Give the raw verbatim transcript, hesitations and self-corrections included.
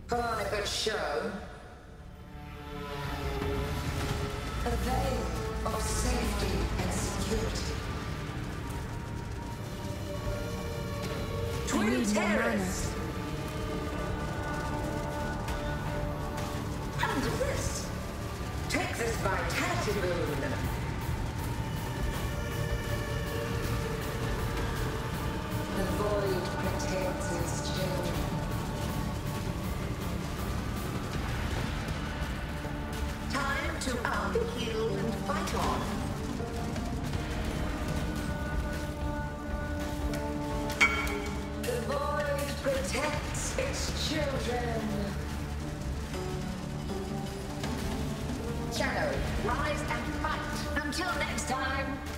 Put on a good show. A veil of safety and security. Twin terrorists! And this! Take this vitality boon! The void protects its children. Time to up the heel and fight on. The void protects its children. Shadow, rise and fight. Until next time.